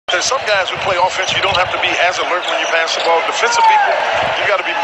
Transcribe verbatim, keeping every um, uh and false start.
There's some guys who play offense, you don't have to be as alert when you pass the ball. Defensive people, you got to be